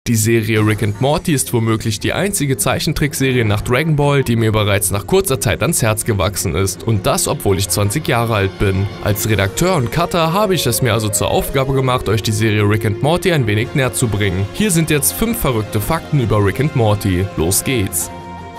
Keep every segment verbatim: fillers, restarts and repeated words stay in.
Die Serie Rick and Morty ist womöglich die einzige Zeichentrickserie nach Dragon Ball, die mir bereits nach kurzer Zeit ans Herz gewachsen ist. Und das, obwohl ich zwanzig Jahre alt bin. Als Redakteur und Cutter habe ich es mir also zur Aufgabe gemacht, euch die Serie Rick and Morty ein wenig näher zu bringen. Hier sind jetzt fünf verrückte Fakten über Rick and Morty. Los geht's!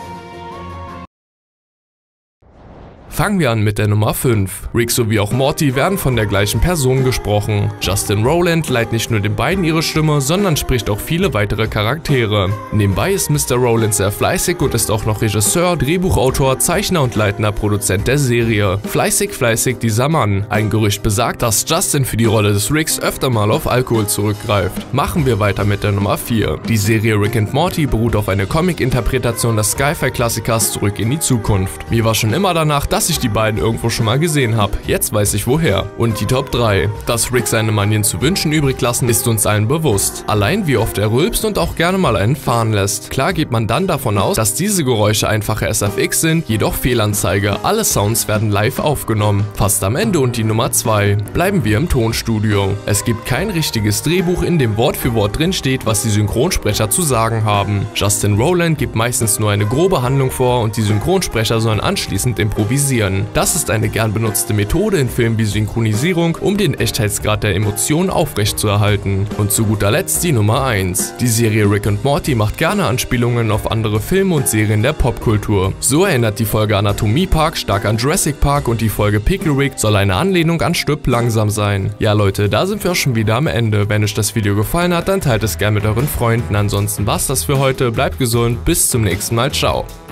Fangen wir an mit der Nummer fünf. Rick sowie auch Morty werden von der gleichen Person gesprochen. Justin Roiland leiht nicht nur den beiden ihre Stimme, sondern spricht auch viele weitere Charaktere. Nebenbei ist Mister Roiland sehr fleißig und ist auch noch Regisseur, Drehbuchautor, Zeichner und leitender Produzent der Serie. Fleißig, fleißig dieser Mann. Ein Gerücht besagt, dass Justin für die Rolle des Ricks öfter mal auf Alkohol zurückgreift. Machen wir weiter mit der Nummer vier. Die Serie Rick and Morty beruht auf einer Comic-Interpretation des Sci-Fi-Klassikers Zurück in die Zukunft. Mir war schon immer danach, dass ich die beiden irgendwo schon mal gesehen habe. Jetzt weiß ich woher. Und die Top drei. Dass Rick seine Manieren zu wünschen übrig lassen, ist uns allen bewusst. Allein wie oft er rülpst und auch gerne mal einen fahren lässt. Klar geht man dann davon aus, dass diese Geräusche einfache S F X sind, jedoch Fehlanzeige. Alle Sounds werden live aufgenommen. Fast am Ende und die Nummer zwei. Bleiben wir im Tonstudio. Es gibt kein richtiges Drehbuch, in dem Wort für Wort drin steht, was die Synchronsprecher zu sagen haben. Justin Roiland gibt meistens nur eine grobe Handlung vor und die Synchronsprecher sollen anschließend improvisieren. Das ist eine gern benutzte Methode in Filmen wie Synchronisierung, um den Echtheitsgrad der Emotionen aufrechtzuerhalten. Und zu guter Letzt die Nummer eins. Die Serie Rick and Morty macht gerne Anspielungen auf andere Filme und Serien der Popkultur. So erinnert die Folge Anatomie Park stark an Jurassic Park und die Folge Pickle Rick soll eine Anlehnung an Stirb langsam sein. Ja Leute, da sind wir auch schon wieder am Ende. Wenn euch das Video gefallen hat, dann teilt es gerne mit euren Freunden. Ansonsten war's das für heute. Bleibt gesund, bis zum nächsten Mal. Ciao.